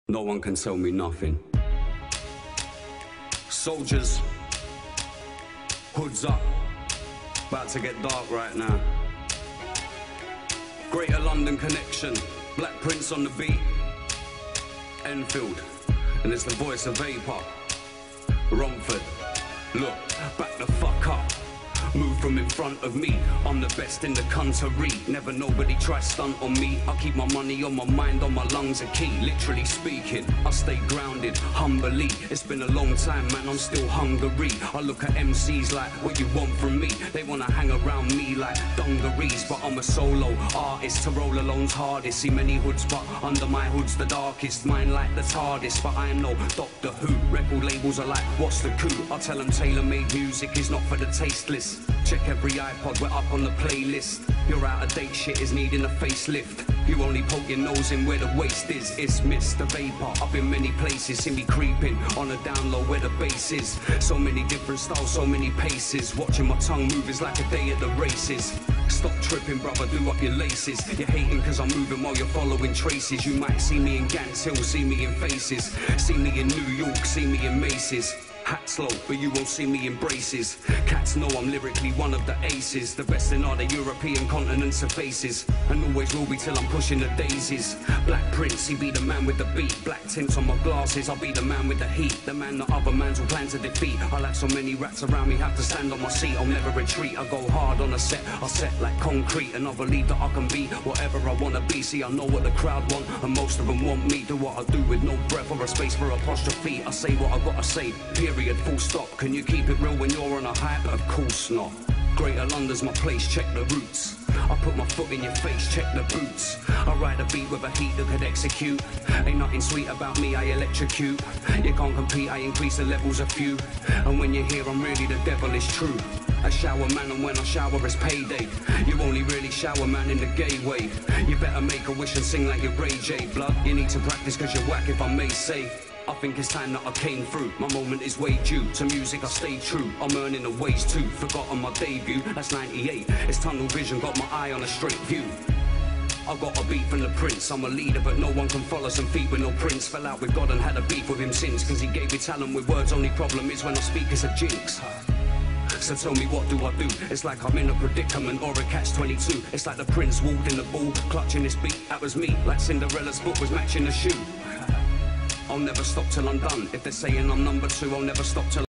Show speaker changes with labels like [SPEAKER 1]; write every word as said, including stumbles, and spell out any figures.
[SPEAKER 1] No one can tell me nothing. Soldiers, hoods up, about to get dark right now. Greater London connection, Black Prince on the beat, Enfield, and it's the voice of Vapor, Romford. Look, back the fuck up. Move from in front of me, I'm the best in the country. Never nobody try stunt on me. I keep my money on my mind, on my lungs are key. Literally speaking, I stay grounded, humbly. It's been a long time, man, I'm still hungry. I look at M Cs like, what you want from me? They wanna hang around me like dungarees, but I'm a solo artist. To roll alone's hardest. See many hoods, but under my hood's the darkest. Mine like the TARDIS, but I am no Doctor Who. Record labels are like, what's the coup? I tell them tailor-made music is not for the tasteless. Check every iPod, we're up on the playlist. Your out-of-date shit is needing a facelift. You only poke your nose in where the waist is. It's Mister Vapor, up in many places. See me creeping on a down low where the bass is. So many different styles, so many paces. Watching my tongue move is like a day at the races. Stop tripping, brother, do up your laces. You're hating cause I'm moving while you're following traces. You might see me in Gants Hill, see me in Faces. See me in New York, see me in Macy's. Hats low, but you won't see me in braces. Cats know I'm lyrically one of the aces. The best in all the European continents and faces. And always will be till I'm pushing the daisies. Black Prince, he be the man with the beat. Black tints on my glasses, I'll be the man with the heat. The man that other mans will plan to defeat. I like so many rats around me, have to stand on my seat. I'll never retreat, I go hard on a set. I set like concrete, and I believe that I can be whatever I wanna be. See, I know what the crowd want, and most of them want me. Do what I do with no breath or a space for apostrophe. I say what I gotta say, period, full stop. Can you keep it real when you're on a hype? Of course not. Greater London's my place, check the roots. I put my foot in your face, check the boots. I ride a beat with a heat that could execute. Ain't nothing sweet about me, I electrocute. You can't compete, I increase the levels a few. And when you hear I'm really the devil, it's true. I shower man, and when I shower it's payday. You only really shower man in the gay way. You better make a wish and sing like you're Ray J. Blood, you need to practice cause you're whack, if I may say. I think it's time that I came through. My moment is way due. To music I stay true. I'm earning the ways too. Forgotten my debut, that's ninety-eight. It's tunnel vision, got my eye on a straight view. I got a beat from the Prince. I'm a leader, but no one can follow some feet with no prince. Fell out with God and had a beef with him since. Cause he gave me talent with words. Only problem is when I speak it's a jinx. So tell me, what do I do? It's like I'm in a predicament or a catch twenty-two. It's like the Prince walked in the ball, clutching his beat. That was me, like Cinderella's foot was matching the shoe. I'll never stop till I'm done. If they're saying I'm number two, I'll never stop till